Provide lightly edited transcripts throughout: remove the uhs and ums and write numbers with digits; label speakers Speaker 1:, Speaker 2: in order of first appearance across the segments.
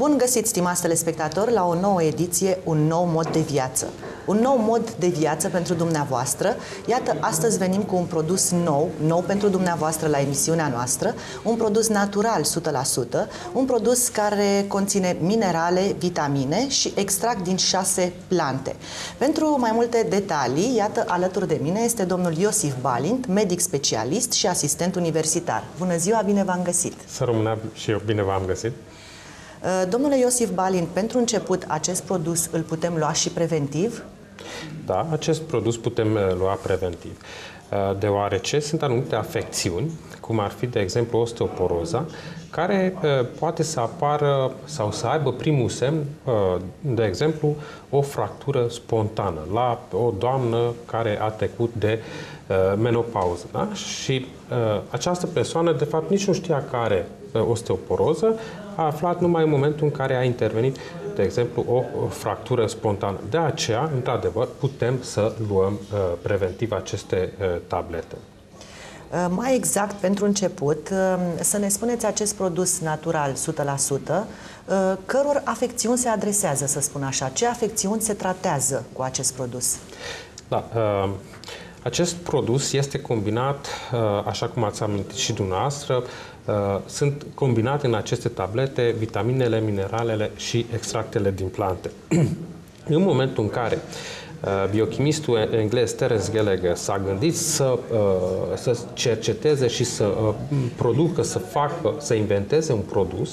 Speaker 1: Bun găsit, stimați telespectatori, la o nouă ediție, un nou mod de viață. Un nou mod de viață pentru dumneavoastră. Iată, astăzi venim cu un produs nou pentru dumneavoastră la emisiunea noastră, un produs natural 100%, un produs care conține minerale, vitamine și extract din 6 plante. Pentru mai multe detalii, iată, alături de mine este domnul Iosif Balint, medic specialist și asistent universitar. Bună ziua, bine v-am găsit!
Speaker 2: Să rămână și eu bine v-am găsit!
Speaker 1: Domnule Iosif Balint, pentru început, acest produs îl putem lua și preventiv?
Speaker 2: Da, acest produs putem lua preventiv, deoarece sunt anumite afecțiuni, cum ar fi, de exemplu, osteoporoza, care poate să apară sau să aibă primul semn, de exemplu, o fractură spontană la o doamnă care a trecut de menopauză. Da? Și această persoană, de fapt, nici nu știa că are osteoporoză, a aflat numai în momentul în care a intervenit, de exemplu, o fractură spontană. De aceea, într-adevăr, putem să luăm preventiv aceste tablete.
Speaker 1: Mai exact, pentru început, să ne spuneți acest produs natural 100%, căror afecțiuni se adresează, să spun așa? Ce afecțiuni se tratează cu acest produs?
Speaker 2: Da, acest produs este combinat, așa cum ați amintit și dumneavoastră, sunt combinate în aceste tablete vitaminele, mineralele și extractele din plante. În momentul în care biochimistul englez Terence Gallagher s-a gândit să cerceteze și să producă, să inventeze un produs,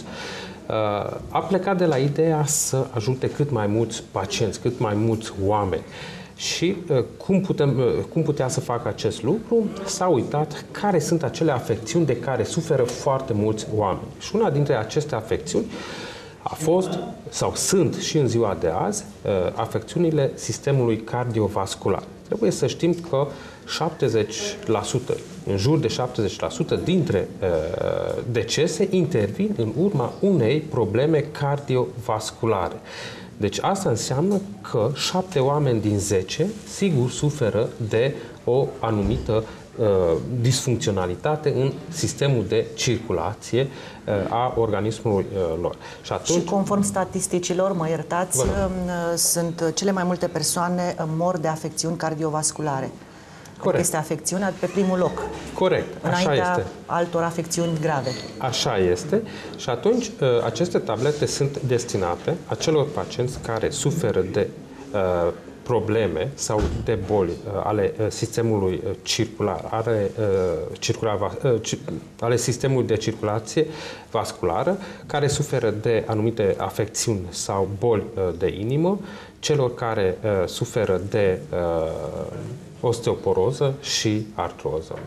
Speaker 2: a plecat de la ideea să ajute cât mai mulți pacienți, cât mai mulți oameni. Și cum putea să facă acest lucru? S-a uitat care sunt acele afecțiuni de care suferă foarte mulți oameni. Și una dintre aceste afecțiuni a fost, sau sunt și în ziua de azi, afecțiunile sistemului cardiovascular. Trebuie să știm că 70%, în jur de 70% dintre decese intervin în urma unei probleme cardiovasculare. Deci asta înseamnă că 7 oameni din 10 sigur suferă de o anumită disfuncționalitate în sistemul de circulație a organismului lor.
Speaker 1: Și conform statisticilor, mă iertați, sunt cele mai multe persoane mor de afecțiuni cardiovasculare. Corect. Este afecțiunea pe primul loc.
Speaker 2: Corect, așa este.
Speaker 1: Altor afecțiuni grave.
Speaker 2: Așa este. Și atunci aceste tablete sunt destinate acelor pacienți care suferă de probleme sau de boli ale sistemului circular, ale sistemului de circulație vasculară, care suferă de anumite afecțiuni sau boli de inimă, celor care suferă de osteoporoză și artroză.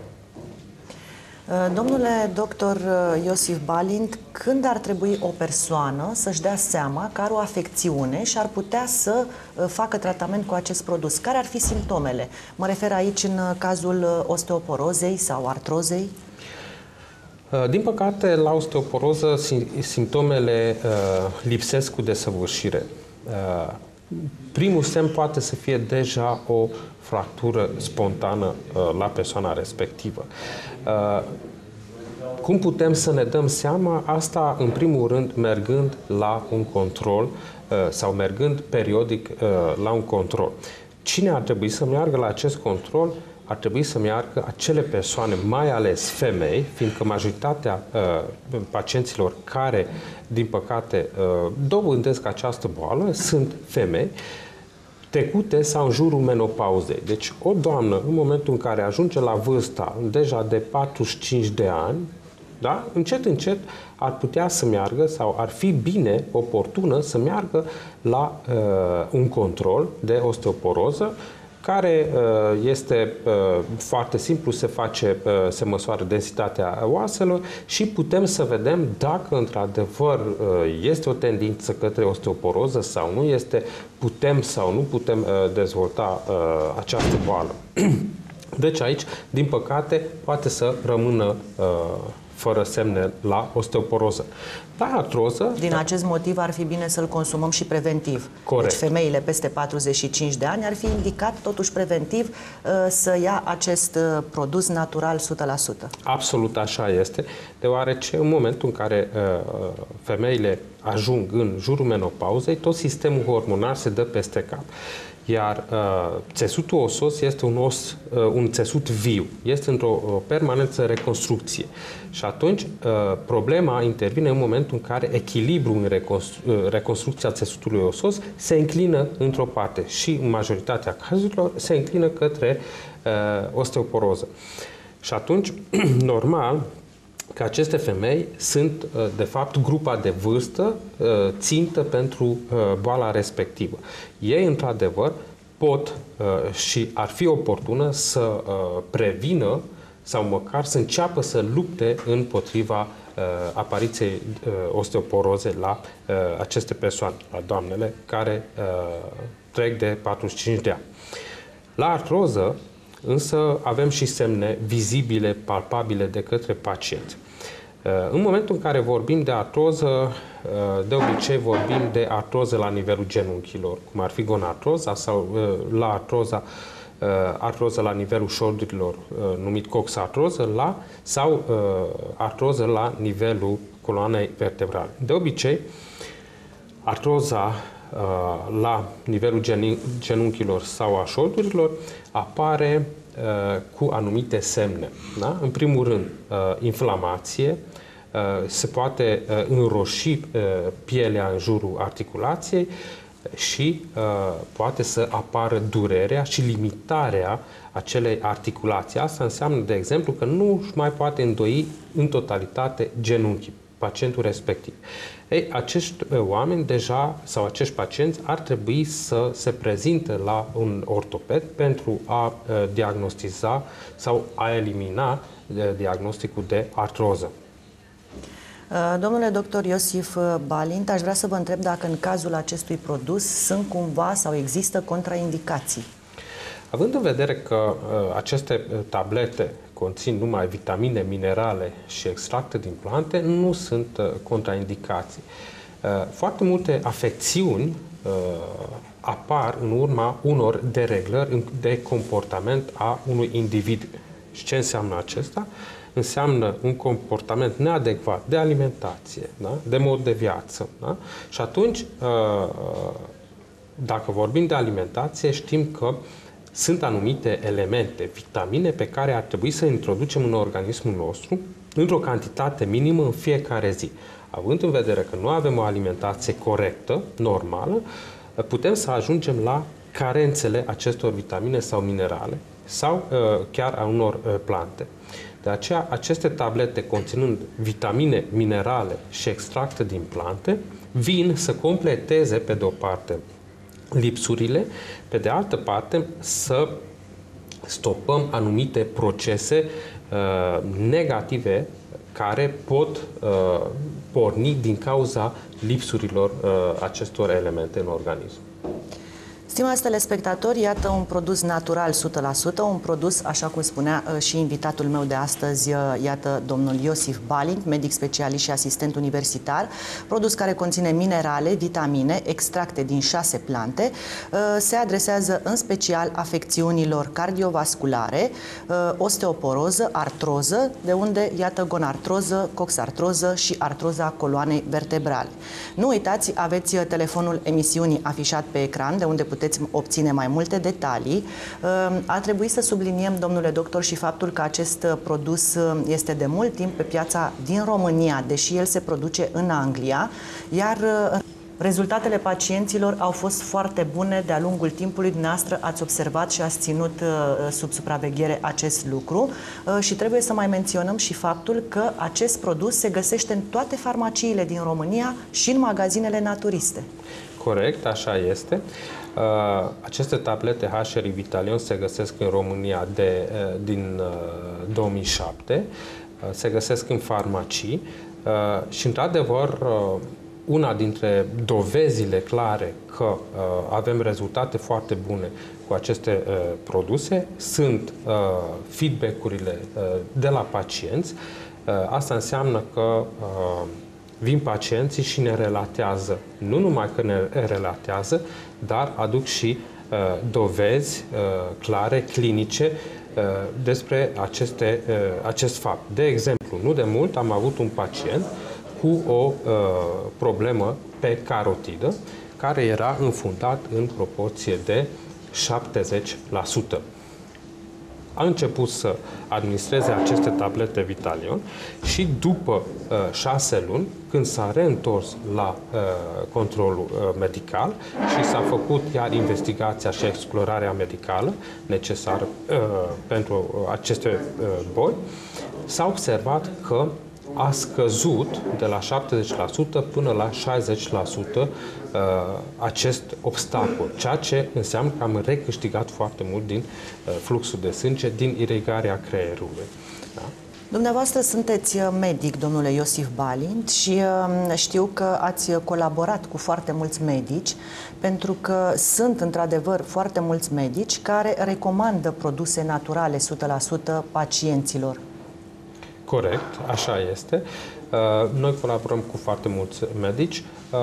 Speaker 1: Domnule doctor Iosif Balint, când ar trebui o persoană să-și dea seama că are o afecțiune și ar putea să facă tratament cu acest produs? Care ar fi simptomele? Mă refer aici în cazul osteoporozei sau artrozei?
Speaker 2: Din păcate, la osteoporoză simptomele lipsesc cu desăvârșire. Primul semn poate să fie deja o fractură spontană la persoana respectivă. Cum putem să ne dăm seama? Asta, în primul rând, mergând la un control sau mergând periodic la un control. Cine ar trebui să meargă la acest control? Ar trebui să meargă acele persoane, mai ales femei, fiindcă majoritatea pacienților care, din păcate, dobândesc această boală sunt femei, trecute sau în jurul menopauzei. Deci o doamnă, în momentul în care ajunge la vârsta deja de 45 de ani, da? Încet ar putea să meargă sau ar fi bine, oportună, să meargă la un control de osteoporoză, care este foarte simplu, se măsoară densitatea oaselor și putem să vedem dacă într-adevăr este o tendință către osteoporoză sau nu este, putem sau nu putem dezvolta această boală. Deci aici, din păcate, poate să rămână fără semne la osteoporoză. La artroză...
Speaker 1: Din acest motiv ar fi bine să-l consumăm și preventiv.
Speaker 2: Corect.
Speaker 1: Deci femeile peste 45 de ani ar fi indicat totuși preventiv să ia acest produs natural 100%.
Speaker 2: Absolut așa este, deoarece în momentul în care femeile ajung în jurul menopauzei, tot sistemul hormonal se dă peste cap. Iar țesutul osos este un țesut viu, este într-o permanență reconstrucție. Și atunci problema intervine în momentul în care echilibrul în reconstrucția țesutului osos se înclină într-o parte și în majoritatea cazurilor se înclină către osteoporoză. Și atunci, normal, că aceste femei sunt, de fapt, grupa de vârstă țintă pentru boala respectivă. Ei, într-adevăr, pot și ar fi oportună să prevină sau măcar să înceapă să lupte împotriva apariției osteoporoze la aceste persoane, la doamnele care trec de 45 de ani. La artroză, însă avem și semne vizibile, palpabile de către pacient. În momentul în care vorbim de artroză, de obicei vorbim de artroză la nivelul genunchilor, cum ar fi gonartroza sau la artroză la nivelul șoldurilor, numit coxartroză, sau artroză la nivelul coloanei vertebrale. De obicei, artroza la nivelul genunchilor sau a șoldurilor apare cu anumite semne. Da? În primul rând, inflamație, se poate înroși pielea în jurul articulației și poate să apară durerea și limitarea acelei articulații. Asta înseamnă, de exemplu, că nu își mai poate îndoi în totalitate genunchii, pacientul respectiv. Ei, acești oameni deja, sau acești pacienți, ar trebui să se prezinte la un ortoped pentru a diagnostiza sau a elimina diagnosticul de artroză.
Speaker 1: Domnule doctor Iosif Balint, aș vrea să vă întreb dacă în cazul acestui produs sunt cumva sau există contraindicații.
Speaker 2: Având în vedere că aceste tablete conțin numai vitamine, minerale și extracte din plante, nu sunt contraindicații. Foarte multe afecțiuni apar în urma unor dereglări de comportament a unui individ. Și ce înseamnă acesta? Înseamnă un comportament neadecvat de alimentație, da? De mod de viață. Da? Și atunci, dacă vorbim de alimentație, știm că sunt anumite elemente, vitamine, pe care ar trebui să introducem în organismul nostru într-o cantitate minimă în fiecare zi. Având în vedere că nu avem o alimentație corectă, normală, putem să ajungem la carențele acestor vitamine sau minerale sau chiar a unor plante. De aceea, aceste tablete conținând vitamine, minerale și extracte din plante vin să completeze, pe de o parte, lipsurile, pe de altă parte, să stopăm anumite procese negative care pot porni din cauza lipsurilor acestor elemente în organism.
Speaker 1: Stimați telespectatori, iată un produs natural 100%, un produs, așa cum spunea și invitatul meu de astăzi, iată domnul Iosif Balint, medic specialist și asistent universitar, produs care conține minerale, vitamine, extracte din 6 plante, se adresează în special afecțiunilor cardiovasculare, osteoporoză, artroză, de unde, iată, gonartroză, coxartroză și artroza coloanei vertebrale. Nu uitați, aveți telefonul emisiunii afișat pe ecran, de unde puteți obține mai multe detalii. Ar trebui să subliniem, domnule doctor, și faptul că acest produs este de mult timp pe piața din România, deși el se produce în Anglia, iar rezultatele pacienților au fost foarte bune de-a lungul timpului. Dumneavoastră ați observat și ați ținut sub supraveghere acest lucru și trebuie să mai menționăm și faptul că acest produs se găsește în toate farmaciile din România și în magazinele naturiste.
Speaker 2: Corect, așa este. Aceste tablete HRI Vitalion se găsesc în România din 2007, se găsesc în farmacii și, într-adevăr, una dintre dovezile clare că avem rezultate foarte bune cu aceste produse sunt feedback-urile de la pacienți Asta înseamnă că vin pacienții și ne relatează. Nu numai că ne relatează, dar aduc și dovezi clare, clinice, despre acest fapt. De exemplu, nu de mult am avut un pacient cu o problemă pe carotidă, care era înfundat în proporție de 70%. A început să administreze aceste tablete Vitalion și după 6 luni, când s-a reîntors la controlul medical și s-a făcut iar investigația și explorarea medicală necesară pentru aceste boli, s-a observat că a scăzut de la 70% până la 60% acest obstacol, ceea ce înseamnă că am recâștigat foarte mult din fluxul de sânge, din irigarea creierului. Da?
Speaker 1: Dumneavoastră sunteți medic, domnule Iosif Balint, și știu că ați colaborat cu foarte mulți medici, pentru că sunt într-adevăr foarte mulți medici care recomandă produse naturale 100% pacienților.
Speaker 2: Corect, așa este. Noi colaborăm cu foarte mulți medici.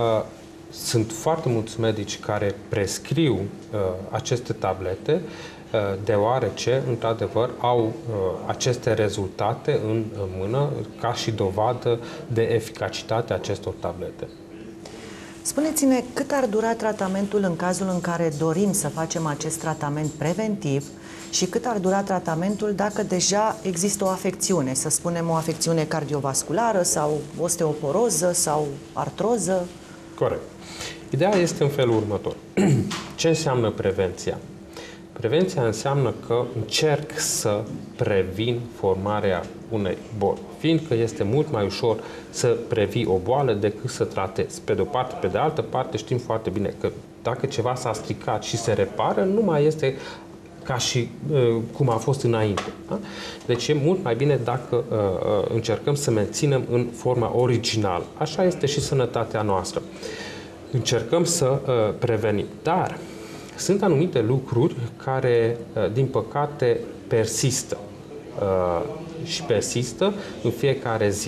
Speaker 2: Sunt foarte mulți medici care prescriu aceste tablete, deoarece, într-adevăr, au aceste rezultate în mână ca și dovadă de eficacitate a acestor tablete.
Speaker 1: Spuneți-ne, cât ar dura tratamentul în cazul în care dorim să facem acest tratament preventiv și cât ar dura tratamentul dacă deja există o afecțiune, să spunem o afecțiune cardiovasculară sau osteoporoză sau artroză?
Speaker 2: Corect. Ideea este în felul următor. Ce înseamnă prevenția? Prevenția înseamnă că încerc să previn formarea unei boli, fiindcă este mult mai ușor să previi o boală decât să tratezi. Pe de o parte, pe de altă parte știm foarte bine că dacă ceva s-a stricat și se repară, nu mai este ca și cum a fost înainte. Da? Deci e mult mai bine dacă încercăm să menținem în forma originală. Așa este și sănătatea noastră. Încercăm să prevenim. Dar sunt anumite lucruri care, din păcate, persistă și persistă în fiecare zi.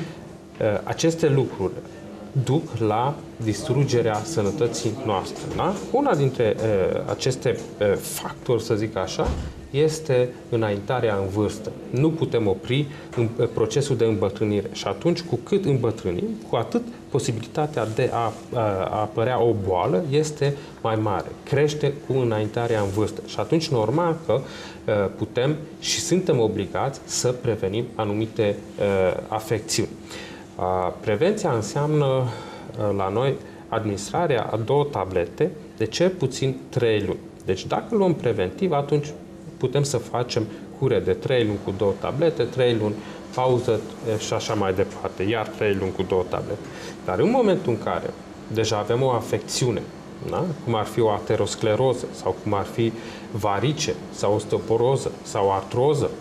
Speaker 2: Aceste lucruri duc la distrugerea sănătății noastre. Da? Una dintre aceste factori, să zic așa, este înaintarea în vârstă. Nu putem opri în procesul de îmbătrânire. Și atunci, cu cât îmbătrânim, cu atât posibilitatea de a apărea o boală este mai mare. Crește cu înaintarea în vârstă. Și atunci, normal că putem și suntem obligați să prevenim anumite afecțiuni. Prevenția înseamnă la noi administrarea a 2 tablete de cel puțin 3 luni. Deci dacă luăm preventiv, atunci putem să facem cure de 3 luni cu 2 tablete, 3 luni pauză și așa mai departe, iar 3 luni cu 2 tablete. Dar în momentul în care deja avem o afecțiune, da? Cum ar fi o ateroscleroză sau cum ar fi varice sau osteoporoză sau artroză,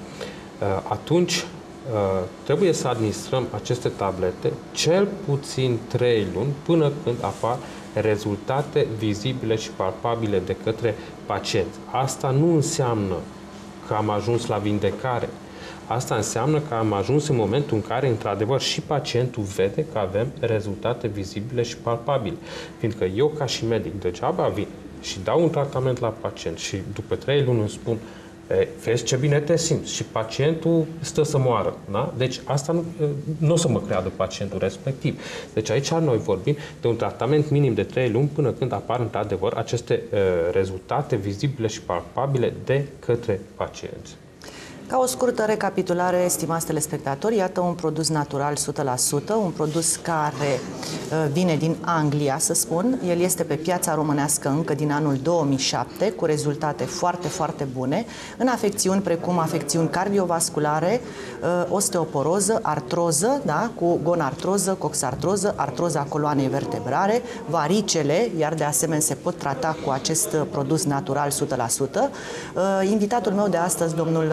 Speaker 2: atunci trebuie să administrăm aceste tablete cel puțin 3 luni până când apar rezultate vizibile și palpabile de către pacient. Asta nu înseamnă că am ajuns la vindecare. Asta înseamnă că am ajuns în momentul în care, într-adevăr, și pacientul vede că avem rezultate vizibile și palpabile. Fiindcă eu, ca și medic, degeaba vin și dau un tratament la pacient și după 3 luni îmi spun: vezi ce bine te simți, și pacientul stă să moară. Da? Deci asta nu o să mă creadă pacientul respectiv. Deci aici noi vorbim de un tratament minim de 3 luni până când apar într-adevăr aceste rezultate vizibile și palpabile de către pacienți.
Speaker 1: Ca o scurtă recapitulare, stimați telespectatori, iată un produs natural 100%, un produs care vine din Anglia, să spun. El este pe piața românească încă din anul 2007, cu rezultate foarte, foarte bune, în afecțiuni precum afecțiuni cardiovasculare, osteoporoză, artroză, da, cu gonartroză, coxartroză, artroza coloanei vertebrale, varicele, iar de asemenea se pot trata cu acest produs natural 100%. Invitatul meu de astăzi, domnul dr.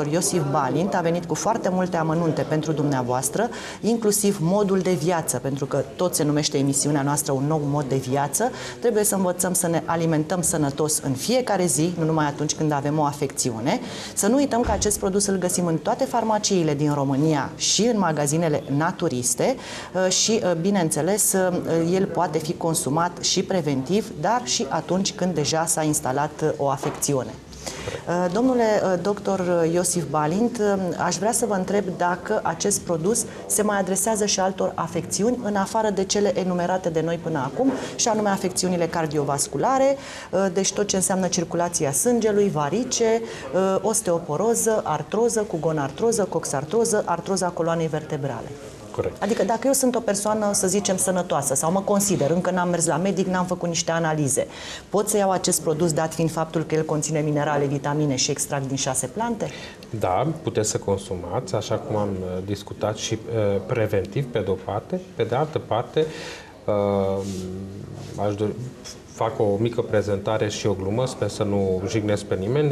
Speaker 1: Iosif Balint a venit cu foarte multe amănunte pentru dumneavoastră, inclusiv modul de viață, pentru că tot se numește emisiunea noastră un nou mod de viață. Trebuie să învățăm să ne alimentăm sănătos în fiecare zi, nu numai atunci când avem o afecțiune. Să nu uităm că acest produs îl găsim în toate farmaciile din România și în magazinele naturiste și, bineînțeles, el poate fi consumat și preventiv, dar și atunci când deja s-a instalat o afecțiune. Domnule doctor Iosif Balint, aș vrea să vă întreb dacă acest produs se mai adresează și altor afecțiuni în afară de cele enumerate de noi până acum, și anume afecțiunile cardiovasculare, deci tot ce înseamnă circulația sângelui, varice, osteoporoză, artroză, cugonartroză, coxartroză, artroza coloanei vertebrale.
Speaker 2: Corect.
Speaker 1: Adică dacă eu sunt o persoană, să zicem, sănătoasă sau mă consider, încă n-am mers la medic, n-am făcut niște analize, pot să iau acest produs dat fiind faptul că el conține minerale, vitamine și extract din 6 plante?
Speaker 2: Da, puteți să consumați, așa cum am discutat, și preventiv pe de-o parte. Pe de altă parte, fac o mică prezentare și o glumă, sper să nu jignesc pe nimeni.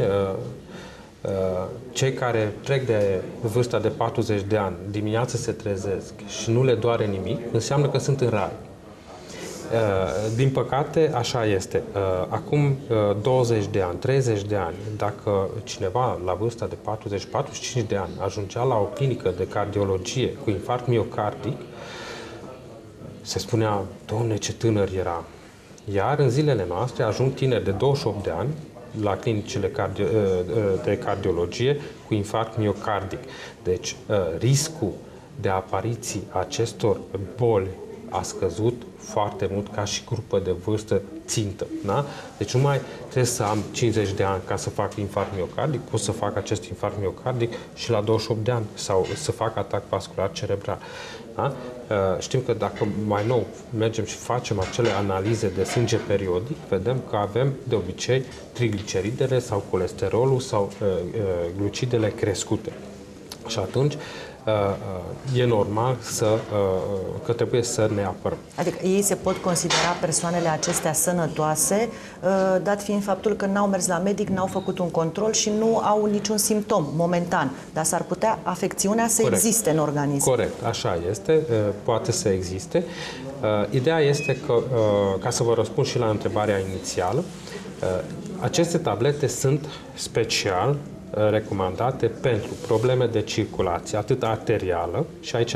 Speaker 2: Cei care trec de vârsta de 40 de ani, dimineața se trezesc și nu le doare nimic, înseamnă că sunt în rai. Din păcate, așa este. Acum 20 de ani, 30 de ani, dacă cineva la vârsta de 40-45 de ani ajungea la o clinică de cardiologie cu infarct miocardic, se spunea, Doamne, ce tânăr era. Iar în zilele noastre ajung tineri de 28 de ani la clinicile de cardiologie cu infarct miocardic. Deci, riscul de apariții acestor boli a scăzut foarte mult ca și grupă de vârstă țintă. Da? Deci nu mai trebuie să am 50 de ani ca să fac infarct miocardic, pot să fac acest infarct miocardic și la 28 de ani sau să fac atac vascular cerebral. Da? Știm că dacă mai nou mergem și facem acele analize de sânge periodic, vedem că avem de obicei trigliceridele sau colesterolul sau glucidele crescute. Și atunci e normal că trebuie să ne apărăm.
Speaker 1: Adică ei se pot considera persoanele acestea sănătoase, dat fiind faptul că n-au mers la medic, n-au făcut un control și nu au niciun simptom momentan, dar s-ar putea afecțiunea să existe în organism.
Speaker 2: Corect, așa este, poate să existe. Ideea este că, ca să vă răspund și la întrebarea inițială, aceste tablete sunt special recomandate pentru probleme de circulație, atât arterială, și aici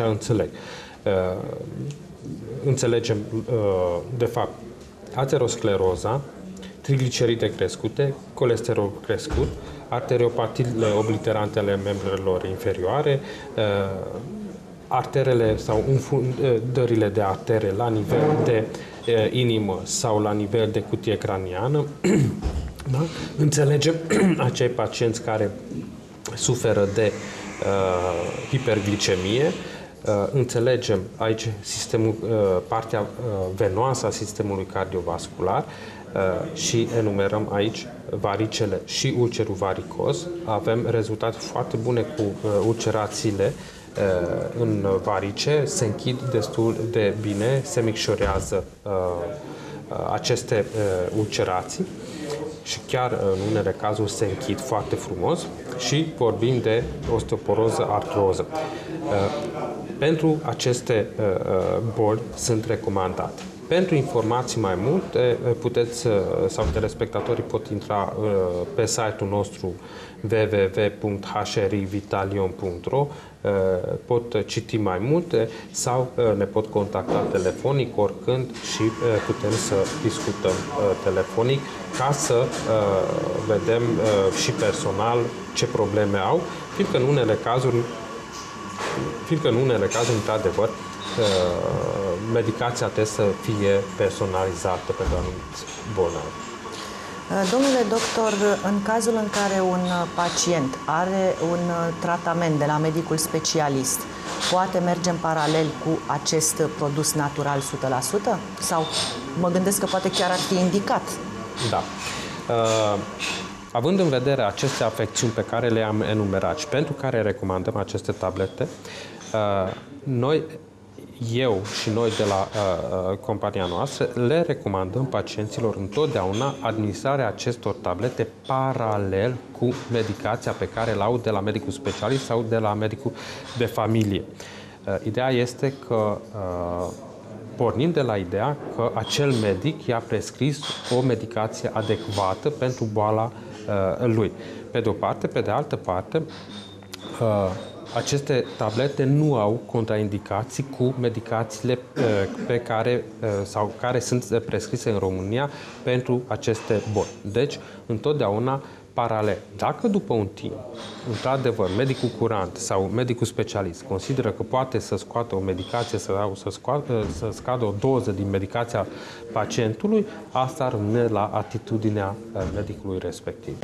Speaker 2: înțelegem, de fapt, ateroscleroza, trigliceride crescute, colesterol crescut, arteriopatiile obliterante ale membrelor inferioare, arterele sau înfundările de artere la nivel de inimă sau la nivel de cutie craniană. Da? Înțelegem acei pacienți care suferă de hiperglicemie, înțelegem aici partea venoasă a sistemului cardiovascular și enumerăm aici varicele și ulcerul varicos. Avem rezultate foarte bune cu ulcerațiile în varice, se închid destul de bine, se micșorează aceste ulcerații și chiar în unele cazuri se închid foarte frumos și vorbim de osteoporoză, artroză. Pentru aceste boli sunt recomandate. Pentru informații mai multe, puteți, sau telespectatorii pot intra pe site-ul nostru www.hrivitalion.ro, pot citi mai multe sau ne pot contacta telefonic oricând și putem să discutăm telefonic ca să vedem și personal ce probleme au, fiindcă în unele cazuri, într-adevăr, medicația trebuie să fie personalizată pentru anumiți bolnavi.
Speaker 1: Domnule doctor, în cazul în care un pacient are un tratament de la medicul specialist, poate merge în paralel cu acest produs natural 100%? Sau mă gândesc că poate chiar ar fi indicat?
Speaker 2: Da. Având în vedere aceste afecțiuni pe care le-am enumerat și pentru care recomandăm aceste tablete, noi eu și noi de la compania noastră le recomandăm pacienților întotdeauna administrarea acestor tablete paralel cu medicația pe care le au de la medicul specialist sau de la medicul de familie. Ideea este că pornim de la ideea că acel medic i-a prescris o medicație adecvată pentru boala lui. Pe de o parte, pe de altă parte, aceste tablete nu au contraindicații cu medicațiile pe care, sau care sunt prescrise în România pentru aceste boli. Deci, întotdeauna paralel. Dacă după un timp, într-adevăr, medicul curant sau medicul specialist consideră că poate să scoată o medicație sau să scadă o doză din medicația pacientului, asta rămâne la atitudinea medicului respectiv.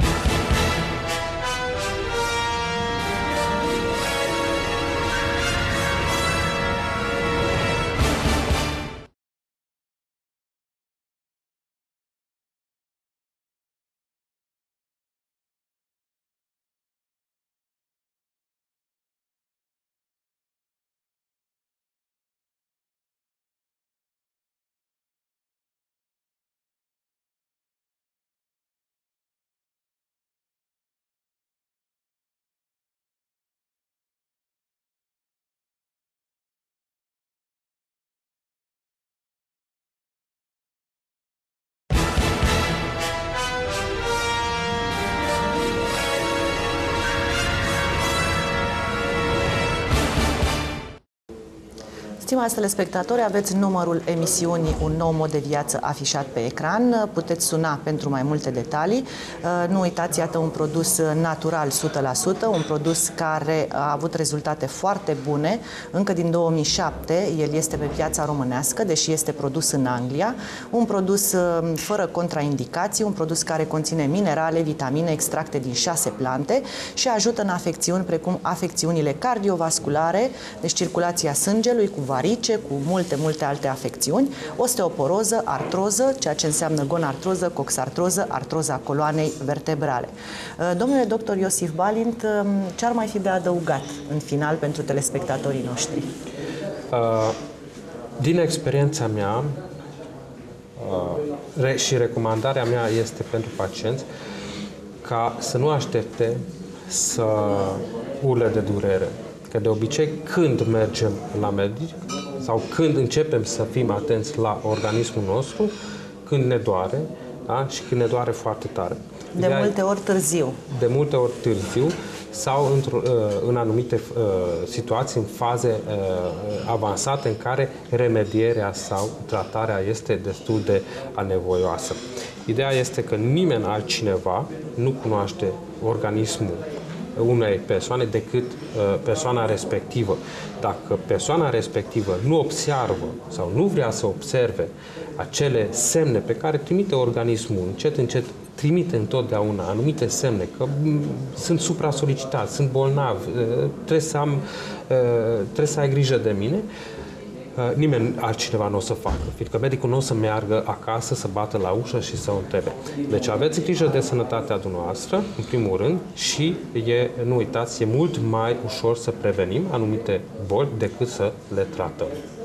Speaker 1: Stimați telespectatori, aveți numărul emisiunii Un nou mod de viață afișat pe ecran. Puteți suna pentru mai multe detalii. Nu uitați, iată un produs natural 100%, un produs care a avut rezultate foarte bune. Încă din 2007 el este pe piața românească, deși este produs în Anglia. Un produs fără contraindicații, un produs care conține minerale, vitamine, extracte din 6 plante și ajută în afecțiuni precum afecțiunile cardiovasculare, deci circulația sângelui, cu varice, cu multe alte afecțiuni, osteoporoză, artroză, ceea ce înseamnă gonartroză, coxartroză, artroza coloanei vertebrale. Domnule doctor Iosif Balint, ce ar mai fi de adăugat în final pentru telespectatorii noștri?
Speaker 2: Din experiența mea și recomandarea mea este pentru pacienți ca să nu aștepte să urle de durere. Că de obicei, când mergem la medic sau când începem să fim atenți la organismul nostru, când ne doare, da? Și când ne doare foarte tare.
Speaker 1: De multe ori târziu.
Speaker 2: De multe ori târziu sau în anumite situații, în faze avansate în care remedierea sau tratarea este destul de anevoioasă. Ideea este că nimeni altcineva nu cunoaște organismul unei persoane decât persoana respectivă. Dacă persoana respectivă nu observă sau nu vrea să observe acele semne pe care trimite organismul, încet trimite întotdeauna anumite semne, că sunt supra-solicitați, sunt bolnav, trebuie să ai grijă de mine, nimeni altcineva nu o să facă, fiindcă medicul nu o să meargă acasă să bată la ușă și să o întrebe. Deci aveți grijă de sănătatea dumneavoastră, în primul rând, și nu uitați, e mult mai ușor să prevenim anumite boli decât să le tratăm.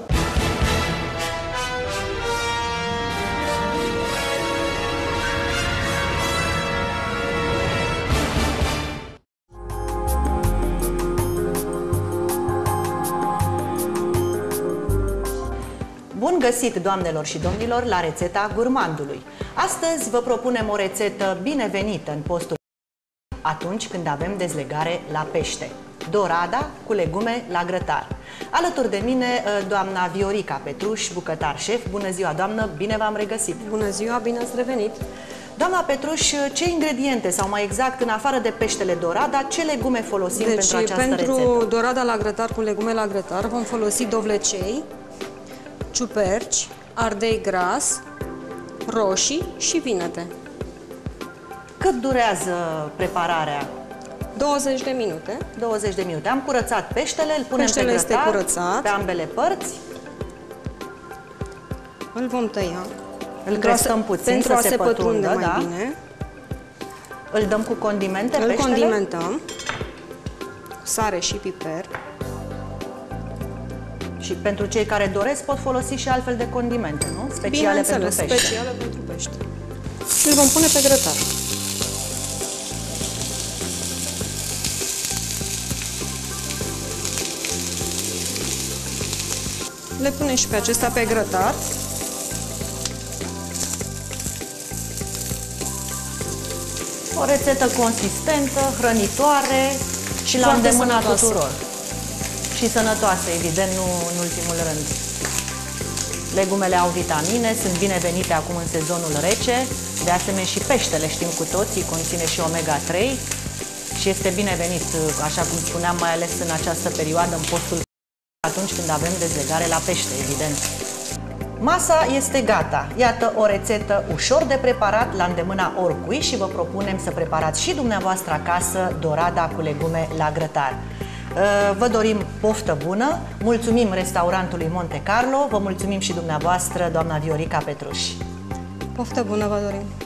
Speaker 1: Bun găsit, doamnelor și domnilor, la rețeta gurmandului. Astăzi vă propunem o rețetă binevenită în postul atunci când avem dezlegare la pește. Dorada cu legume la grătar. Alături de mine, doamna Viorica Petruș, bucătar șef. Bună ziua, doamnă, bine v-am regăsit!
Speaker 3: Bună ziua, bine ați revenit!
Speaker 1: Doamna Petruș, ce ingrediente, sau mai exact, în afară de peștele dorada, ce legume folosim pentru această rețetă?
Speaker 3: Pentru dorada la grătar cu legume la grătar vom folosi dovlecei, ciuperci, ardei gras, roșii și vinete.
Speaker 1: Cât durează prepararea?
Speaker 3: 20 de minute.
Speaker 1: 20 de minute. Am curățat peștele, îl punem
Speaker 3: Peștele
Speaker 1: pe
Speaker 3: este
Speaker 1: grătar,
Speaker 3: curățat.
Speaker 1: pe ambele părți.
Speaker 3: Îl vom tăia.
Speaker 1: Îl crestăm puțin
Speaker 3: pentru
Speaker 1: să se pătrundă,
Speaker 3: mai
Speaker 1: da?
Speaker 3: bine.
Speaker 1: Îl dăm cu condimente,
Speaker 3: Îl
Speaker 1: peștele?
Speaker 3: condimentăm. Sare și piper.
Speaker 1: Și pentru cei care doresc pot folosi și altfel de condimente, nu? Speciale pentru pește.
Speaker 3: Speciale pentru pește. Și îl vom pune pe grătar. Le punem și pe acesta pe grătar.
Speaker 1: O rețetă consistentă, hrănitoare și la
Speaker 3: Foarte
Speaker 1: îndemâna
Speaker 3: sănătoasă.
Speaker 1: tuturor. Și sănătoasă, evident, nu în ultimul rând. Legumele au vitamine, sunt binevenite acum în sezonul rece. De asemenea și peștele, știm cu toții, conține și omega-3 și este binevenit, așa cum spuneam, mai ales în această perioadă, în postul, atunci când avem dezlegare la pește, evident. Masa este gata. Iată o rețetă ușor de preparat, la îndemâna oricui, și vă propunem să preparați și dumneavoastră acasă dorada cu legume la grătar. Vă dorim poftă bună, mulțumim restaurantului Monte Carlo, vă mulțumim și dumneavoastră, doamna Viorica Petruș.
Speaker 3: Poftă bună vă dorim!